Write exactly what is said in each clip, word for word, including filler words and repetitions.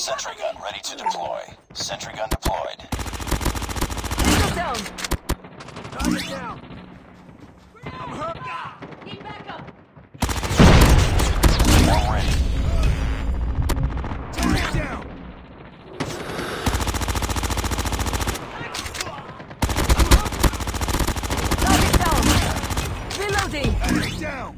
Sentry gun ready to deploy. Sentry gun deployed. Missile down. Target down. I'm hurt. Need backup. All ready. Target down. Target down. Reloading. Target down.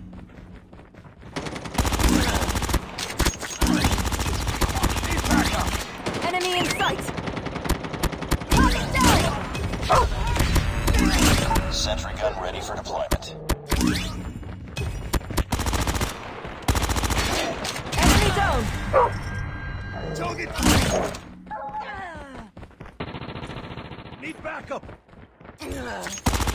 Need backup. Enemy in sight. Target down. Sentry gun ready for deployment. Enemy down. Target. Need backup. Enemy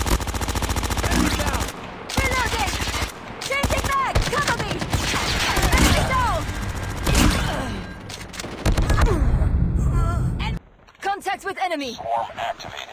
down. Reloading. Changing mag. Cover me. Enemy down. En- Contact with enemy. Swarm activated.